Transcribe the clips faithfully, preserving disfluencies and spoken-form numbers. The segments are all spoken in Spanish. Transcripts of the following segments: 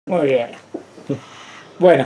Muy bien. Bueno.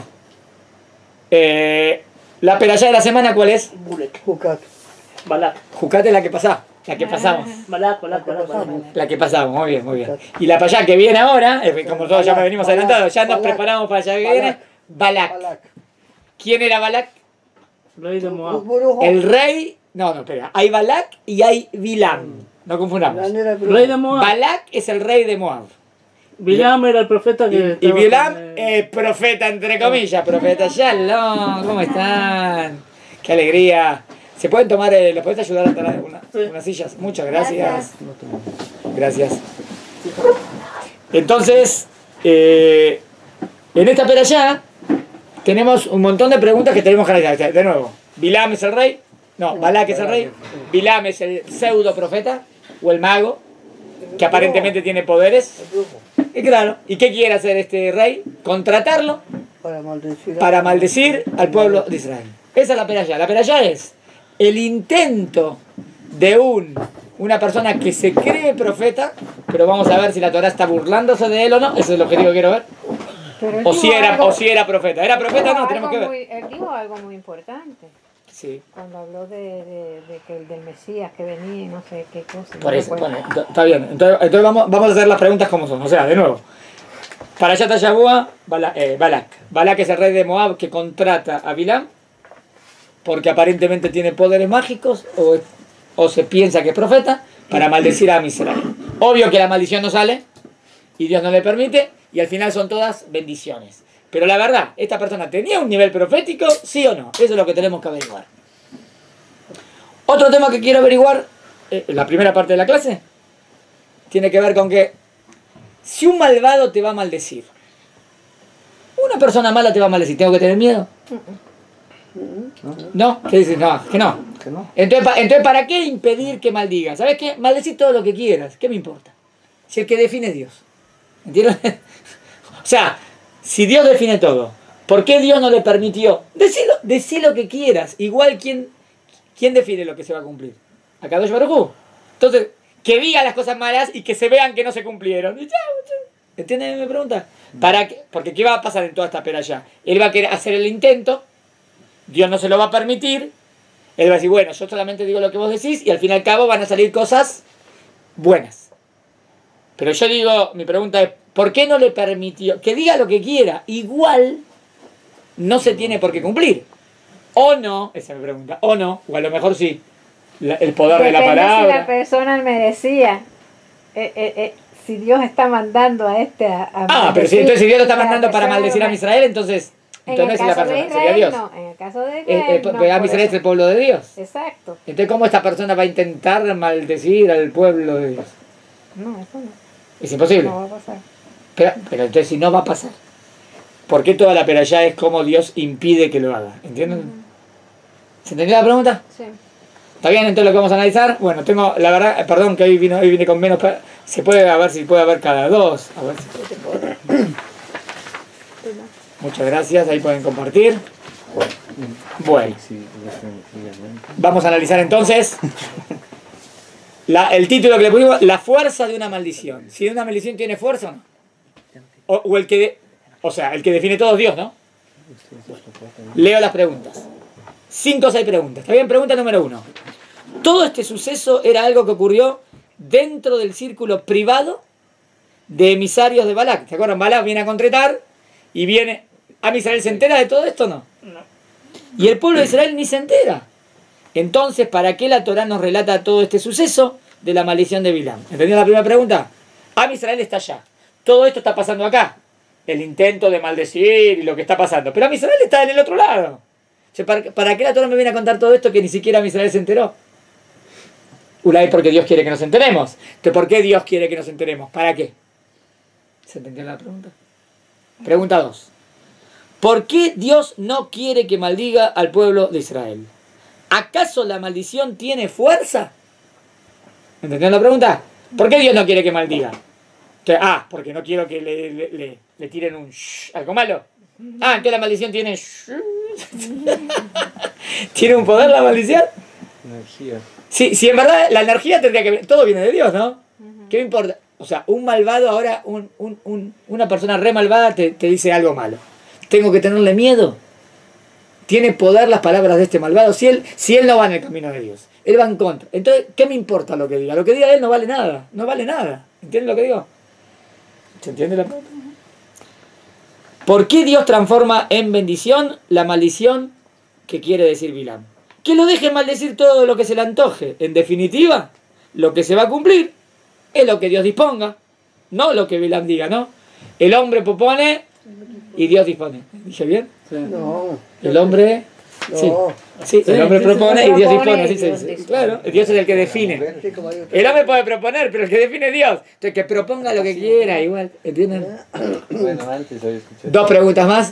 Eh, la perashá de la semana, ¿cuál es? Jucat. Balak. Jucat es la que pasá, la que pasamos. Balak, Balak, Balak, Balak. La que pasamos, muy bien, muy bien. Y la para allá que viene ahora, eh, como todos ya venimos Balak, adelantados, ya nos Balak, preparamos para allá que viene. Balak. Balak. ¿Quién era Balak? Rey de Moab. El rey. No, no, espera. Hay Balak y hay Bilam. No confundamos. Rey de Moab. Balak es el rey de Moab. Bilam era el profeta que. Y, y estaba Bilam con, eh, es profeta, entre comillas. Profeta Shalom. ¿Cómo están? Qué alegría. ¿Se pueden tomar, eh, ¿le puedes ayudar a traer una, Sí. unas sillas? Muchas gracias. Gracias. Entonces, eh, en esta perashá tenemos un montón de preguntas que tenemos que analizar. De nuevo, ¿Bilam es el rey? No, Balak es el rey. Bilam es el pseudo profeta o el mago que aparentemente tiene poderes. Y claro, ¿y qué quiere hacer este rey? Contratarlo Para maldecir, para maldecir al pueblo de Israel. Esa es la perashá. La perashá es el intento de un, una persona que se cree profeta, pero vamos a ver si la Torah está burlándose de él o no. Ese es el objetivo que quiero ver. Pero él O dijo si era, algo- o si era profeta. ¿Era profeta o no? dijo Tenemos que algo ver. muy- él dijo algo muy importante Sí. cuando habló de, de, de que el del Mesías que venía y no sé qué cosa. Por no eso, recuerdo. bueno, ent- está bien. Entonces, entonces vamos, vamos a hacer las preguntas como son. O sea, de nuevo. Para allá está Yahúa, Bala- eh, Balak. Balak es el rey de Moab que contrata a Bilam porque aparentemente tiene poderes mágicos o, o se piensa que es profeta para maldecir a Israel. Obvio que la maldición no sale y Dios no le permite y al final son todas bendiciones. Pero la verdad, ¿esta persona tenía un nivel profético? ¿Sí o no? Eso es lo que tenemos que averiguar. Otro tema que quiero averiguar, eh, la primera parte de la clase, tiene que ver con que si un malvado te va a maldecir, una persona mala te va a maldecir, ¿tengo que tener miedo? ¿No? ¿Qué dices? No, que no. Que no. Entonces, pa- entonces, ¿para qué impedir que maldiga? ¿Sabes qué? Maldecir todo lo que quieras. ¿Qué me importa? Si el que define es Dios. ¿Entiendes? O sea, si Dios define todo, ¿por qué Dios no le permitió? Decilo, decí lo que quieras. Igual, ¿quién, ¿quién define lo que se va a cumplir? Akadosh Baruj Hu. Entonces, que diga las cosas malas y que se vean que no se cumplieron. Y chao, chao. ¿Entiendes mi pregunta? ¿Para qué? Porque ¿qué va a pasar en toda esta perashá? Él va a querer hacer el intento, Dios no se lo va a permitir, él va a decir, bueno, yo solamente digo lo que vos decís y al fin y al cabo van a salir cosas buenas. Pero yo digo, mi pregunta es, ¿por qué no le permitió? Que diga lo que quiera, igual no se tiene por qué cumplir. O no, esa es mi pregunta, o no, o a lo mejor sí, la- el poder de la Depende si la palabra. persona merecía. Eh, eh, eh, si Dios está mandando a este a, a Ah, pero si maldecir, entonces si Dios lo está o sea, mandando para deseo maldecir a una- Israel, entonces, En entonces no el es la caso de persona, sería Israel, Dios. no. En el caso de Eh, Israel, eh, no, porque a por Israel es eso. el pueblo de Dios. Exacto. Entonces, ¿cómo esta persona va a intentar maldecir al pueblo de Dios? No, eso no. Es imposible. No va a pasar. Pero, pero entonces, si no va a pasar, ¿por qué toda la perashá es cómo Dios impide que lo haga? ¿Entienden? ¿Se entendió la pregunta? Sí. ¿Está bien entonces lo que vamos a analizar? Bueno, tengo, la verdad, eh, perdón que hoy vino, hoy vine con menos... pa- Se puede, a ver si puede haber cada dos. A ver si puede. Muchas gracias, ahí pueden compartir. Bueno, vamos a analizar entonces la- el título que le pusimos, la fuerza de una maldición. Si una maldición tiene fuerza o no. O, o el que, de- o sea, el que define todo es Dios, ¿no? Leo las preguntas. Cinco o seis preguntas. ¿Está bien? Pregunta número uno. Todo este suceso era algo que ocurrió dentro del círculo privado de emisarios de Balak. ¿Se acuerdan? Balak viene a contratar y viene... ¿A Israel se entera de todo esto o no? No. Y el pueblo de Israel ni se entera. Entonces, ¿para qué la Torá nos relata todo este suceso de la maldición de Bilam? ¿Entendió la primera pregunta? Am Israel está allá. Todo esto está pasando acá. El intento de maldecir y lo que está pasando. Pero Am Israel está en el otro lado. O sea, ¿para, ¿para qué la Torá me viene a contar todo esto que ni siquiera Am Israel se enteró? Ulay porque Dios quiere que nos enteremos. Entonces, ¿por qué Dios quiere que nos enteremos? ¿Para qué? ¿Se entendió la pregunta? Pregunta dos. ¿Por qué Dios no quiere que maldiga al pueblo de Israel? ¿Acaso la maldición tiene fuerza? ¿Entendieron la pregunta? ¿Por qué Dios no quiere que maldiga? Entonces, ah, porque no quiero que le, le, le, le tiren un shh, algo malo. Ah, entonces la maldición tiene shh. ¿Tiene un poder la maldición? Energía. Sí, sí, en verdad la energía tendría que... Todo viene de Dios, ¿no? ¿Qué me importa? O sea, un malvado ahora, un, un, un, una persona re malvada te, te dice algo malo. ¿Tengo que tenerle miedo? Tiene poder las palabras de este malvado. Si él, si él no va en el camino de Dios, él va en contra. Entonces, ¿qué me importa lo que diga? Lo que diga él no vale nada. No vale nada. ¿Entiendes lo que digo? ¿Se entiende la pregunta? ¿Por qué Dios transforma en bendición la maldición que quiere decir Bilam? Que lo deje maldecir todo lo que se le antoje. En definitiva, lo que se va a cumplir es lo que Dios disponga, no lo que Bilam diga, ¿no? El hombre propone y Dios dispone. ¿Dije bien? Sí. No. El hombre... Sí, No. sí, el hombre sí, propone sí, y Dios propone dispone, así y se Dios dice. dispone. Claro, Dios es el que define. Sí, como hay- El hombre puede proponer, pero el que define es Dios. Entonces, que proponga lo que quiera, igual. ¿Entienden? Bueno, antes había escuchado. Dos preguntas más.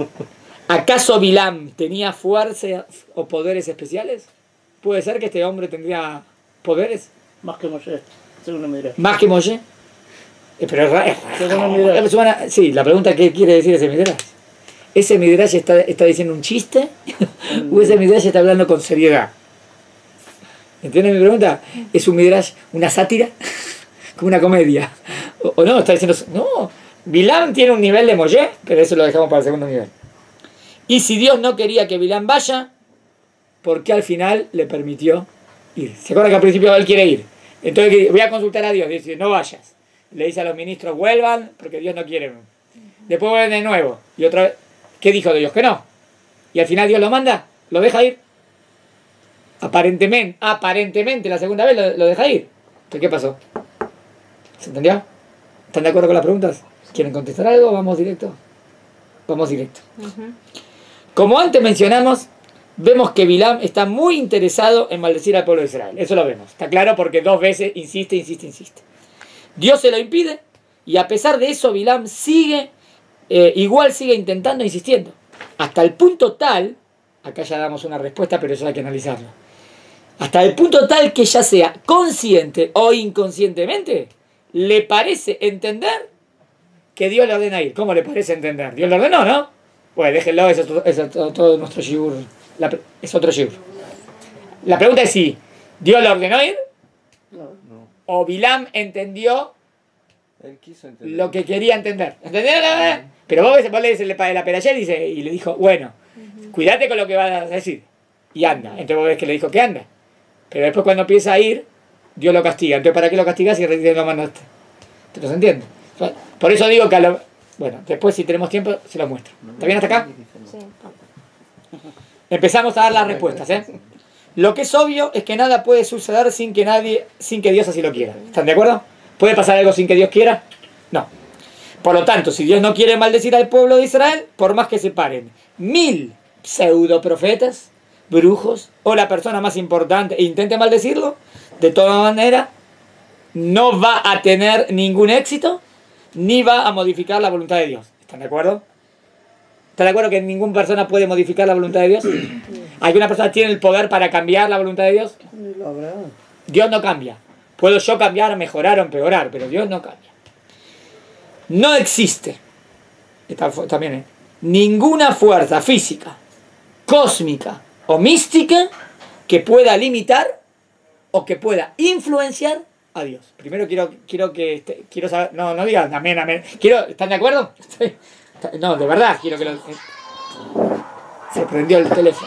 ¿Acaso Bilam tenía fuerza o poderes especiales? ¿Puede ser que este hombre tendría poderes? Más que Moshe, según me diré. ¿Más que Moshe? Eh, Pero es raro. Según el Midrash. Es una- Sí, la pregunta, ¿qué quiere decir ese Midrash? ¿Ese Midrash está, está diciendo un chiste? ¿O ese Midrash está hablando con seriedad? ¿Entienden mi pregunta? ¿Es un Midrash una sátira? ¿Como una comedia? ¿O, o no? Está diciendo... No, Bilam tiene un nivel de Moshe, pero eso lo dejamos para el segundo nivel. Y si Dios no quería que Bilam vaya, ¿por qué al final le permitió ir? ¿Se acuerdan que al principio él quiere ir? Entonces voy a consultar a Dios, dice, no vayas. Le dice a los ministros, vuelvan, porque Dios no quiere. Después vuelven de nuevo. Y otra vez, ¿qué dijo Dios? Que no. Y al final Dios lo manda, lo deja ir. Aparentemente, aparentemente la segunda vez lo, lo deja ir. Entonces, ¿qué pasó? ¿Se entendió? ¿Están de acuerdo con las preguntas? ¿Quieren contestar algo? Vamos directo. Vamos directo. Como antes mencionamos, vemos que Bilam está muy interesado en maldecir al pueblo de Israel. Eso lo vemos. Está claro porque dos veces insiste, insiste, insiste. Dios se lo impide y a pesar de eso Bilam sigue, eh, igual sigue intentando, insistiendo. Hasta el punto tal, acá ya damos una respuesta, pero eso hay que analizarlo. Hasta el punto tal que ya sea consciente o inconscientemente, le parece entender que Dios le ordena ir. ¿Cómo le parece entender? Dios le ordenó, ¿no? Pues déjenlo, eso es todo, eso es todo, todo nuestro shiur. La, es otro shiur. La pregunta es si Dios le ordenó ir No. No, o Bilam entendió él quiso entender. lo que quería entender. ¿Entendieron la verdad? Pero vos, ves, vos lees el de la Perashá y, dice, y le dijo, bueno, cuídate con lo que vas a decir. Y anda. Entonces vos ves que le dijo que anda. Pero después cuando empieza a ir, Dios lo castiga. Entonces, ¿para qué lo castigas si recién lo mandaste? ¿Te lo entiendes? Por eso digo que a lo... Bueno, después si tenemos tiempo, se lo muestro. ¿Está bien hasta acá? Sí. Empezamos a dar las respuestas, ¿eh? Lo que es obvio es que nada puede suceder sin que nadie, sin que Dios así lo quiera. ¿Están de acuerdo? ¿Puede pasar algo sin que Dios quiera? No. Por lo tanto, si Dios no quiere maldecir al pueblo de Israel, por más que se paren mil pseudoprofetas, brujos, o la persona más importante e intente maldecirlo, de toda manera, no va a tener ningún éxito, ni va a modificar la voluntad de Dios. ¿Están de acuerdo? ¿Están de acuerdo que ninguna persona puede modificar la voluntad de Dios? ¿Alguna persona tiene el poder para cambiar la voluntad de Dios? Ni lo habrá. Dios no cambia. Puedo yo cambiar, mejorar o empeorar, pero Dios no cambia. No existe, esta fu- también, ¿eh? ninguna fuerza física, cósmica o mística que pueda limitar o que pueda influenciar a Dios. Primero quiero, quiero que este- quiero saber, no, no digan amén, amén. Quiero, ¿están de acuerdo? Estoy- no, de verdad quiero que lo. Se prendió el teléfono.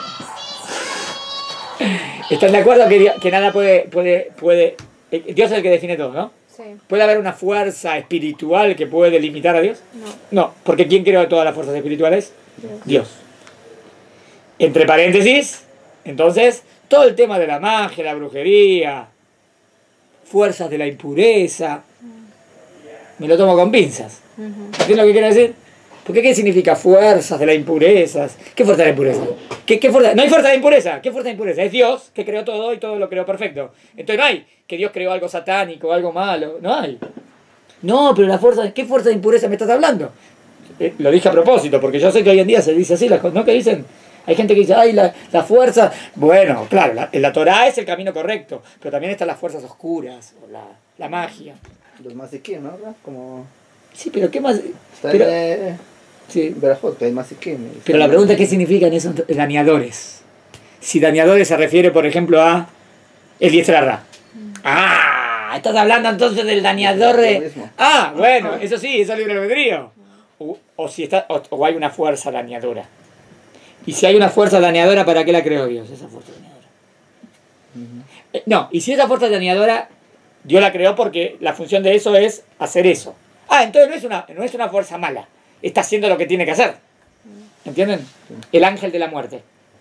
¿Están de acuerdo que, que nada puede, puede, puede. Dios es el que define todo, ¿no? Sí. ¿Puede haber una fuerza espiritual que puede limitar a Dios? No. No, porque ¿quién creó todas las fuerzas espirituales? Dios. Dios. Entre paréntesis, entonces, todo el tema de la magia, la brujería, fuerzas de la impureza, me lo tomo con pinzas. ¿Entiendes lo que quiero decir? Porque ¿qué significa fuerzas de la impureza? ¿Qué fuerza de la impureza? ¿Qué, qué fuerza? No hay fuerza de impureza. ¿Qué fuerza de impureza? Es Dios que creó todo y todo lo creó perfecto. Entonces no hay que Dios creó algo satánico, algo malo. No hay. No, pero la fuerza, ¿qué fuerza de impureza me estás hablando? Eh, lo dije a propósito, porque yo sé que hoy en día se dice así, las cosas, ¿no? Que dicen, hay gente que dice, ay, la, la fuerza. Bueno, claro, la, la Torah es el camino correcto, pero también están las fuerzas oscuras, o la, la magia. Los masiquim, ¿no? Como... Sí, pero ¿qué más? Está Pero, en eh, sí. Berajot, que hay masiquim. Pero la pregunta es ¿qué significan esos dañadores? Si dañadores se refiere, por ejemplo, a el Yetzirah. Ah, estás hablando entonces del dañador Lo de... mismo. Ah, bueno, eso sí, eso es libre albedrío. O, o, si está, o, o hay una fuerza dañadora. Y si hay una fuerza dañadora, ¿para qué la creó Dios? Esa fuerza dañadora. Eh, no, y si esa fuerza dañadora, Dios la creó porque la función de eso es hacer eso. Ah, entonces no es una, no es una fuerza mala. Está haciendo lo que tiene que hacer. ¿Entienden? El ángel de la muerte.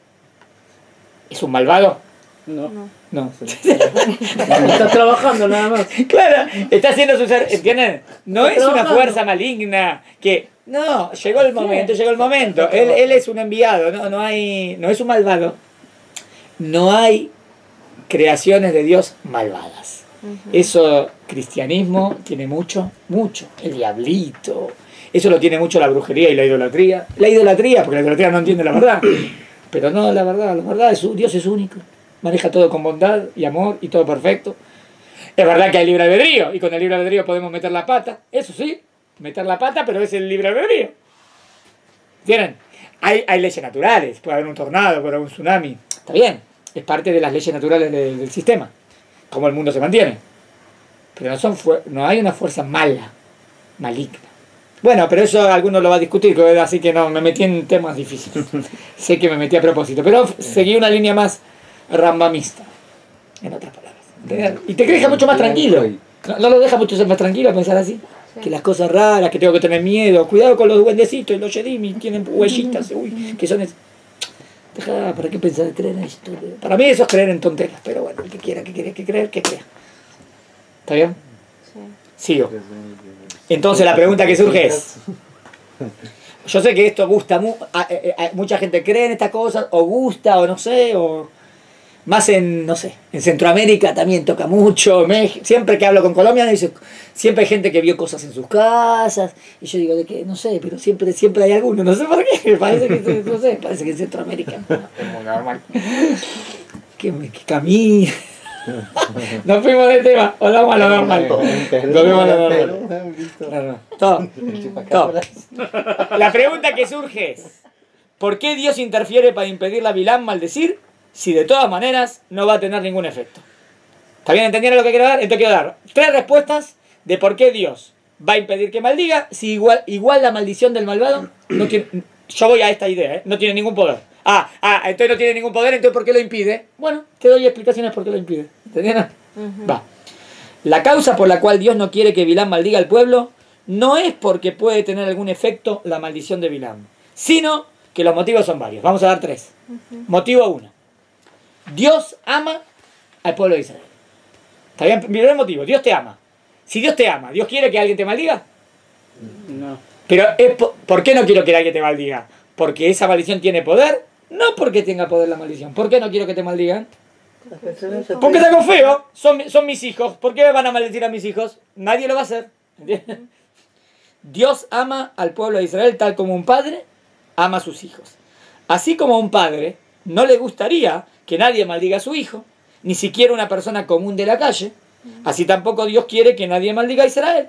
¿Es un malvado? No. No. Está trabajando nada más. Claro, está haciendo su ser, ¿entienden? No Está es una trabajando. fuerza maligna que... No, llegó el momento, llegó el momento. Él, él es un enviado, no, no hay... No es un malvado. No hay creaciones de Dios malvadas. Eso, cristianismo tiene mucho, mucho. El diablito. Eso lo tiene mucho la brujería y la idolatría. La idolatría, porque la idolatría no entiende la verdad. Pero no, la verdad, la verdad es Dios es único. Maneja todo con bondad y amor y todo perfecto. Es verdad que hay libre albedrío y con el libre albedrío podemos meter la pata. Eso sí, meter la pata, pero es el libre albedrío. ¿Entienden? Hay, hay leyes naturales. Puede haber un tornado, puede haber un tsunami. Está bien, es parte de las leyes naturales de, del sistema. Cómo el mundo se mantiene. Pero no, son no hay una fuerza mala, maligna. Bueno, pero eso alguno lo va a discutir, así que no, me metí en temas difíciles. Sé que me metí a propósito, pero seguí una línea más rambamista, en otras palabras. Y te deja mucho más tranquilo. ¿No, no lo deja mucho más tranquilo pensar así? Sí. Que las cosas raras, que tengo que tener miedo. Cuidado con los duendecitos y los Jedimi, tienen huellitas, uy, que son... Es... Deja, ¿para qué pensar creer en esto? Para mí eso es creer en tonteras, pero bueno, el que quiera, que quiera, que creer, que crea. ¿Está bien? Sí. Sigo. Entonces la pregunta que surge es, yo sé que esto gusta, mu a, a, a, mucha gente cree en estas cosas, o gusta, o no sé, o más en, no sé, en Centroamérica también toca mucho, México, siempre que hablo con Colombia, dice, siempre hay gente que vio cosas en sus casas, y yo digo, de que no sé, pero siempre, siempre hay alguno, no sé por qué, parece que, no sé, parece que en Centroamérica es muy normal, que, que camina. Nos fuimos del tema, o vamos a lo normal. Volvemos a lo normal. Todo. Todo. La pregunta que surge es: ¿por qué Dios interfiere para impedir a Bilam maldecir si de todas maneras no va a tener ningún efecto? ¿Está bien? ¿Entendieron lo que quiero dar? Entonces quiero dar tres respuestas de por qué Dios va a impedir que maldiga si igual, igual la maldición del malvado no tiene... Yo voy a esta idea, ¿eh? No tiene ningún poder. Ah, ah, entonces no tiene ningún poder, entonces ¿por qué lo impide? Bueno, te doy explicaciones por qué lo impide. ¿Entendieron? Uh-huh. Va. La causa por la cual Dios no quiere que Bilam maldiga al pueblo no es porque puede tener algún efecto la maldición de Bilam, sino que los motivos son varios. Vamos a dar tres. Uh-huh. Motivo uno. Dios ama al pueblo de Israel. ¿Está bien? Mirá el motivo. Dios te ama. Si Dios te ama, ¿Dios quiere que alguien te maldiga? No. Pero es por, ¿por qué no quiero que alguien te maldiga? ¿Porque esa maldición tiene poder? No porque tenga poder la maldición. ¿Por qué no quiero que te maldigan? Porque tengo feo. Son, son mis hijos. ¿Por qué me van a maldecir a mis hijos? Nadie lo va a hacer. ¿Entiendes? Dios ama al pueblo de Israel tal como un padre ama a sus hijos. Así como a un padre no le gustaría que nadie maldiga a su hijo, ni siquiera una persona común de la calle, así tampoco Dios quiere que nadie maldiga a Israel.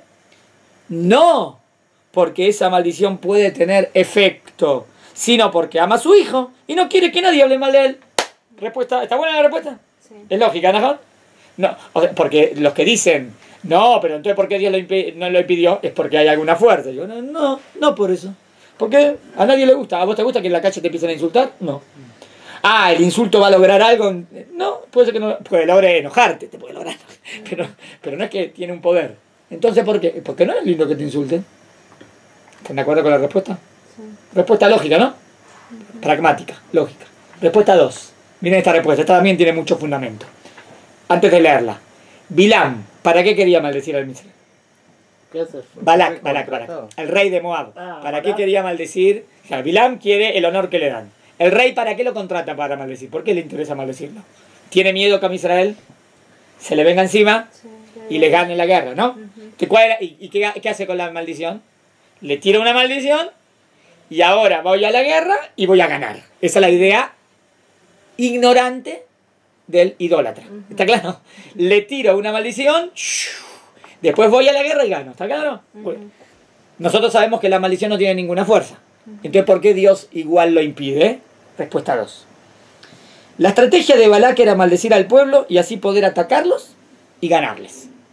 No porque esa maldición puede tener efecto, sino porque ama a su hijo y no quiere que nadie hable mal de él. Respuesta, ¿está buena la respuesta? Sí. ¿Es lógica, ¿no? No, o sea, porque los que dicen, no, pero entonces ¿por qué Dios lo no lo impidió? Es porque hay alguna fuerza. Yo, no, no, no por eso. Porque a nadie le gusta. ¿A vos te gusta que en la calle te empiecen a insultar? No. Ah, ¿el insulto va a lograr algo? No, puede ser que no, puede lograr enojarte, te puede lograr, pero, pero no es que tiene un poder. Entonces, ¿por qué? Porque no es lindo que te insulten. ¿Están de acuerdo con la respuesta? Sí. Respuesta lógica, ¿no? Pragmática, lógica. Respuesta dos. Miren esta respuesta, esta también tiene mucho fundamento. Antes de leerla. Bilam, ¿para qué quería maldecir al Misraim? ¿Qué haces? Balak, Balak, Balak, el rey de Moab. Ah, ¿Para qué quería maldecir? O sea, Bilam quiere el honor que le dan. ¿El rey para qué lo contrata para maldecir? ¿Por qué le interesa maldecirlo? ¿Tiene miedo que a Israel se le venga encima y le gane la guerra, no? Uh-huh. ¿Cuál era? ¿Y, y qué, qué hace con la maldición? Le tira una maldición y ahora voy a la guerra y voy a ganar. Esa es la idea ignorante del idólatra. Uh-huh. ¿Está claro? Le tiro una maldición, después voy a la guerra y gano. ¿Está claro? Uh-huh. Bueno, nosotros sabemos que la maldición no tiene ninguna fuerza. Entonces, ¿por qué Dios igual lo impide? Respuesta dos. La estrategia de Balak era maldecir al pueblo y así poder atacarlos y ganarles.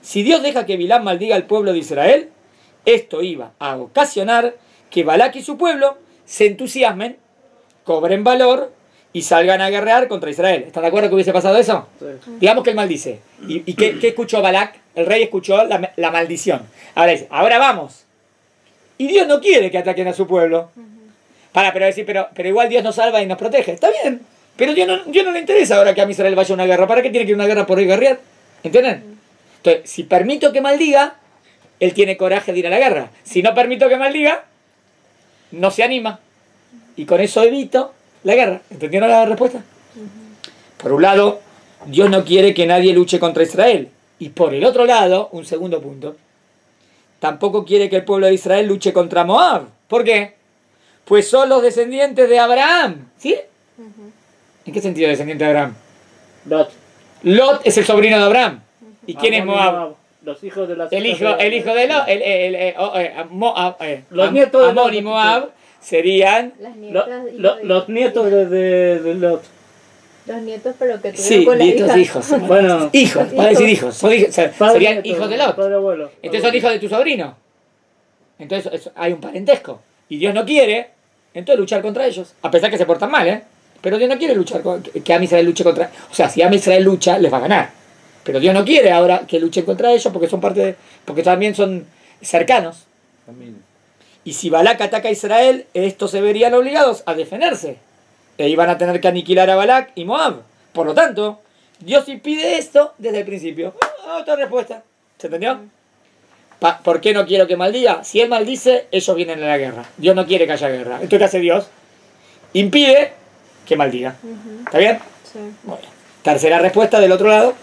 Si Dios deja que Bilam maldiga al pueblo de Israel, esto iba a ocasionar que Balac y su pueblo se entusiasmen, cobren valor y salgan a guerrear contra Israel. ¿Están de acuerdo que hubiese pasado eso? Sí. Digamos que él maldice. ¿Y, y qué, qué escuchó Balac? El rey escuchó la, la maldición. Ahora dice, ahora vamos. Y Dios no quiere que ataquen a su pueblo. Para, pero decir, pero, pero igual Dios nos salva y nos protege. Está bien. Pero Dios no, Dios no le interesa ahora que a Israel vaya a una guerra. ¿Para qué tiene que ir a una guerra por ir a guerrear? ¿Entienden? Entonces, si permito que maldiga, él tiene coraje de ir a la guerra. Si no permito que maldiga, no se anima. Y con eso evito la guerra. ¿Entendieron la respuesta? Por un lado, Dios no quiere que nadie luche contra Israel. Y por el otro lado, un segundo punto, tampoco quiere que el pueblo de Israel luche contra Moab. ¿Por qué? Pues son los descendientes de Abraham. ¿Sí? ¿En qué sentido descendiente de Abraham? Lot. Lot es el sobrino de Abraham. ¿Y quién es Amón y Moab? Los hijos de las El hijas hijo, el hijo de Lot. El, el, el- oh, eh, Moab, eh, Los Am- nietos de Amón Lot. y Moab serían... Las Lo- nietas y lo- los, los nietos de, de, de Lot. los nietos, pero que tuvieron Sí, con la nietos hija. hijos. Bueno, Hijos, va a decir hijos. Son hijos, ser- padre serían nieto, hijos de Lot. padre abuelo. Entonces son hijos de tu sobrino. Entonces eso- hay un parentesco. Y Dios no quiere, entonces luchar contra ellos. A pesar que se portan mal, ¿eh? Pero Dios no quiere luchar con, que, que Am Israel luche contra... O sea, si Am Israel lucha, les va a ganar. Pero Dios no quiere ahora que luchen contra ellos porque son parte de... Porque también son cercanos. Familia. Y si Balac ataca a Israel, estos se verían obligados a defenderse. E iban a tener que aniquilar a Balac y Moab. Por lo tanto, Dios impide esto desde el principio. Ah, otra respuesta. ¿Se entendió? Pa- ¿Por qué no quiero que maldiga? Si él maldice, ellos vienen a la guerra. Dios no quiere que haya guerra. Entonces, ¿qué hace Dios? Impide que maldiga. ¿Está bien? Sí. Muy bien. Tercera respuesta del otro lado.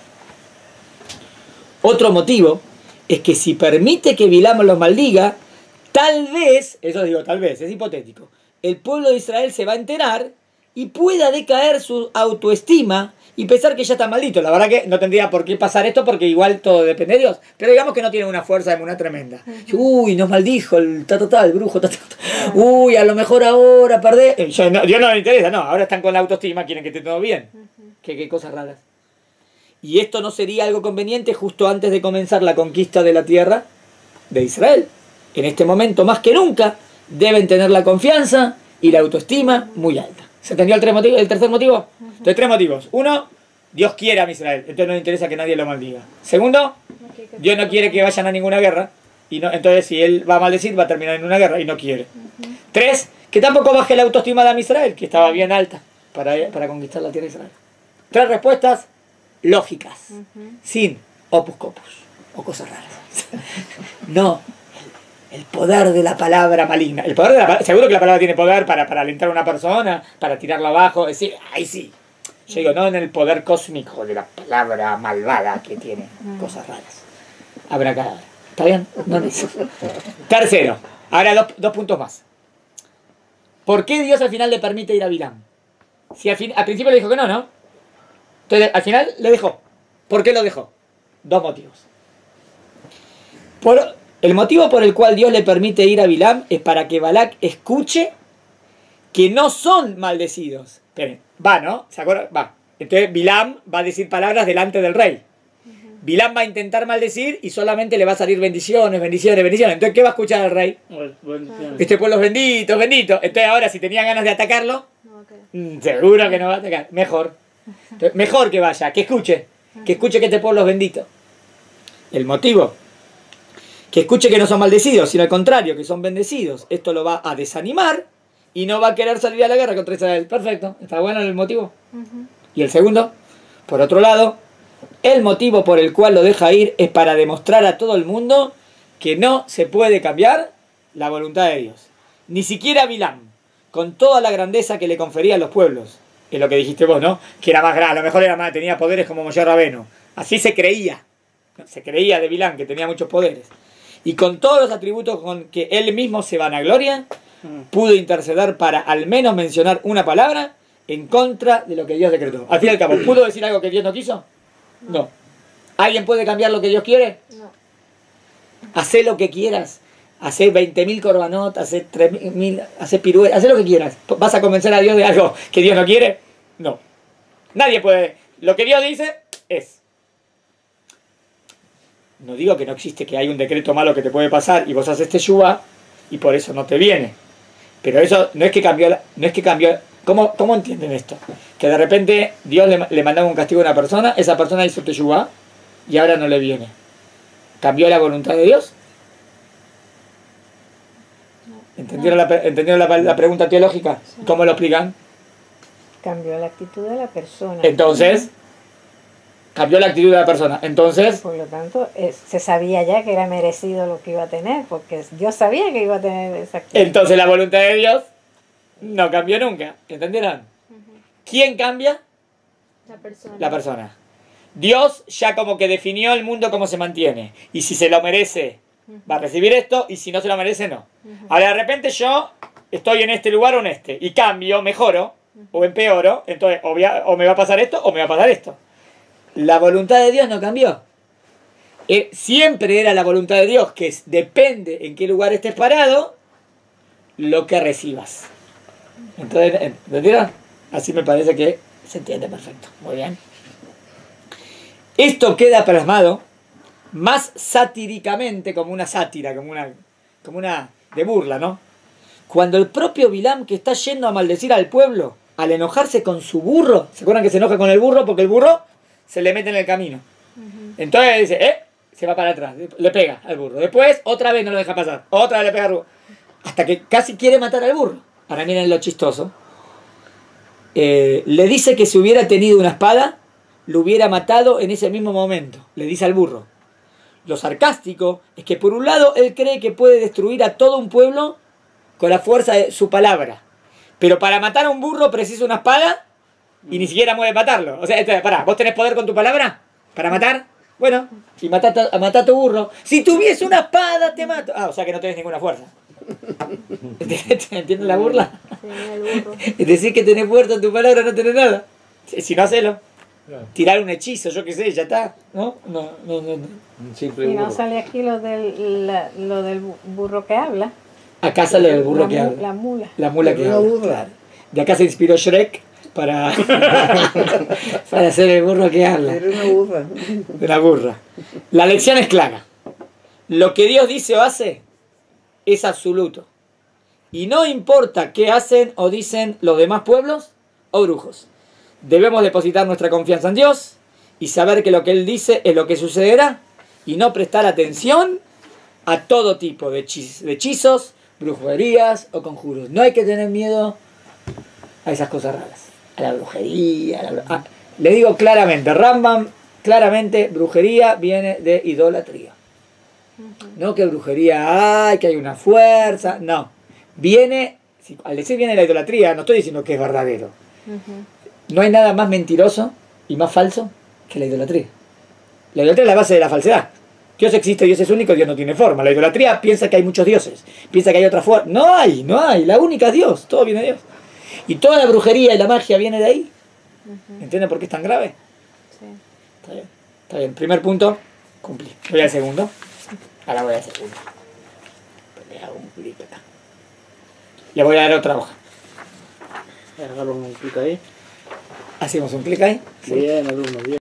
Otro motivo es que si permite que Bilam los maldiga, tal vez, eso digo tal vez, es hipotético, el pueblo de Israel se va a enterar y pueda decaer su autoestima y pensar que ya está maldito. La verdad que no tendría por qué pasar esto porque igual todo depende de Dios. Pero digamos que no tiene una fuerza de emuná tremenda. Uy, nos maldijo el ta, ta, ta, el brujo. Ta, ta, ta. Uy, a lo mejor ahora perdé. Eh, yo no, Dios no le interesa, no. Ahora están con la autoestima, quieren que esté todo bien. Qué, qué cosas raras. Y esto no sería algo conveniente justo antes de comenzar la conquista de la tierra de Israel. En este momento, más que nunca, deben tener la confianza y la autoestima muy alta. ¿Se entendió el, tres motivo, el tercer motivo? Entonces, tres motivos. Uno, Dios quiere a Israel, entonces no le interesa que nadie lo maldiga. Segundo, Dios no quiere que vayan a ninguna guerra, y no, entonces si él va a maldecir va a terminar en una guerra y no quiere. Tres, que tampoco baje la autoestima de Israel, que estaba bien alta para, para conquistar la tierra de Israel. Tres respuestas lógicas, sin opus copus o cosas raras. No. El poder de la palabra maligna. El poder de la palabra, seguro que la palabra tiene poder para, para alentar a una persona, para tirarla abajo. Es decir, ahí sí. Yo digo, no en el poder cósmico de la palabra malvada que tiene cosas raras. Abracadabra. ¿Está bien? No en eso. Tercero. Ahora dos, dos puntos más. ¿Por qué Dios al final le permite ir a Bilam? Si al, fin, al principio le dijo que no, ¿no? Entonces al final le dejó. ¿Por qué lo dejó? Dos motivos. Por... El motivo por el cual Dios le permite ir a Bilam es para que Balac escuche que no son maldecidos. Esperen, va, ¿no? ¿Se acuerdan? Va. Entonces Bilam va a decir palabras delante del rey. Bilam va a intentar maldecir y solamente le va a salir bendiciones, bendiciones, bendiciones. Entonces, ¿qué va a escuchar el rey? Bueno, bendiciones. Este pueblo es bendito, bendito. Entonces ahora, si tenía ganas de atacarlo, No, ok. mm, seguro que no va a atacar. Mejor. Entonces, mejor que vaya, que escuche. Que escuche que este pueblo es bendito. El motivo... Que escuche que no son maldecidos, sino al contrario, que son bendecidos. Esto lo va a desanimar y no va a querer salir a la guerra contra Israel. Perfecto, ¿está bueno el motivo? Ujú. Y el segundo, por otro lado, el motivo por el cual lo deja ir es para demostrar a todo el mundo que no se puede cambiar la voluntad de Dios. Ni siquiera Bilam, con toda la grandeza que le confería a los pueblos. Es lo que dijiste vos, ¿no? Que era más grande, a lo mejor era más, tenía poderes como Moshe Rabeno. Así se creía. Se creía de Bilam, que tenía muchos poderes. Y con todos los atributos con que él mismo se vanagloria, pudo interceder para al menos mencionar una palabra en contra de lo que Dios decretó. Al fin y al cabo, ¿pudo decir algo que Dios no quiso? No. ¿Alguien puede cambiar lo que Dios quiere? No. Hacé lo que quieras. Hacé veinte mil corbanot, hacé tres mil, hacé piruetas, hacé lo que quieras. ¿Vas a convencer a Dios de algo que Dios no quiere? No. Nadie puede. Lo que Dios dice es. No digo que no existe, que hay un decreto malo que te puede pasar y vos haces teshuvá y por eso no te viene. Pero eso no es que cambió, la- no es que cambió. ¿Cómo, cómo entienden esto? Que de repente Dios le, le mandaba un castigo a una persona, esa persona hizo teshuvá y ahora no le viene. ¿Cambió la voluntad de Dios? ¿Entendieron, la, pre- ¿entendieron la, la pregunta teológica? ¿Cómo lo explican? Cambió la actitud de la persona. Entonces, cambió la actitud de la persona. Entonces, Por lo tanto, eh, se sabía ya que era merecido lo que iba a tener, porque Dios sabía que iba a tener esa actitud. entonces la voluntad de Dios no cambió nunca. ¿Entendieron? ¿Quién cambia? La persona. La persona. Dios ya como que definió el mundo cómo se mantiene. Y si se lo merece, va a recibir esto, y si no se lo merece, no. Ahora de repente yo estoy en este lugar o en este, y cambio, mejoro, o empeoro, entonces o, voy a- o me va a pasar esto o me va a pasar esto. La voluntad de Dios no cambió. Eh, siempre era la voluntad de Dios, que es- depende en qué lugar estés parado, lo que recibas. Entonces, ¿entendieron? Así me parece que se entiende perfecto. Muy bien. Esto queda plasmado más satíricamente, como una sátira, como una, como una de burla, ¿no? Cuando el propio Bilam, que está yendo a maldecir al pueblo, al enojarse con su burro, ¿se acuerdan que se enoja con el burro? Porque el burro se le mete en el camino. Entonces dice, ¿eh? Se va para atrás, le pega al burro. Después, otra vez no lo deja pasar, otra vez le pega al burro. Hasta que casi quiere matar al burro. Ahora miren lo chistoso. Eh, le dice que si hubiera tenido una espada, lo hubiera matado en ese mismo momento. Le dice al burro. Lo sarcástico es que por un lado él cree que puede destruir a todo un pueblo con la fuerza de su palabra. Pero para matar a un burro precisa una espada y ni siquiera puede matarlo. O sea, este, pará, ¿vos tenés poder con tu palabra para matar? Bueno, y matá a matar a tu burro. Si tuviese una espada, te mato. Ah, o sea que no tenés ninguna fuerza. ¿Entiendes la burla? Sí, el burro. Es decir, que tenés fuerza en tu palabra, no tenés nada. Si si no, hacelo. Tirar un hechizo, yo qué sé, ya está. ¿No? No, no, no. no. Un simple Y no burro. sale aquí lo del, la- lo del bu- burro que habla. Acá sale el burro la, que mu- habla. La mula. La mula que Una habla. burra. Claro. De acá se inspiró Shrek para, para hacer el burro que habla. Era una burra. De la burra. La lección es clara. Lo que Dios dice o hace es absoluto. Y no importa qué hacen o dicen los demás pueblos o brujos. Debemos depositar nuestra confianza en Dios y saber que lo que Él dice es lo que sucederá y no prestar atención a todo tipo de hechiz- de hechizos, brujerías o conjuros. No hay que tener miedo a esas cosas raras. A la brujería. A la bru- ah, le digo claramente, Rambam, claramente, brujería viene de idolatría. No que brujería hay, que hay una fuerza. No. Viene, si- al decir viene de la idolatría, no estoy diciendo que es verdadero. No hay nada más mentiroso y más falso que la idolatría. La idolatría es la base de la falsedad. Dios existe, Dios es único, Dios no tiene forma. La idolatría piensa que hay muchos dioses, piensa que hay otra forma. No hay, no hay. La única es Dios, todo viene de Dios. Y toda la brujería y la magia viene de ahí. ¿Entienden por qué es tan grave? Sí. Está bien, está bien. Primer punto, cumplí. Voy al segundo. Ahora voy al segundo. Le hago un clic acá. Le voy a dar otra hoja. Agarramos un clic ahí. Hacemos un clic ahí. Bien, alumno, bien.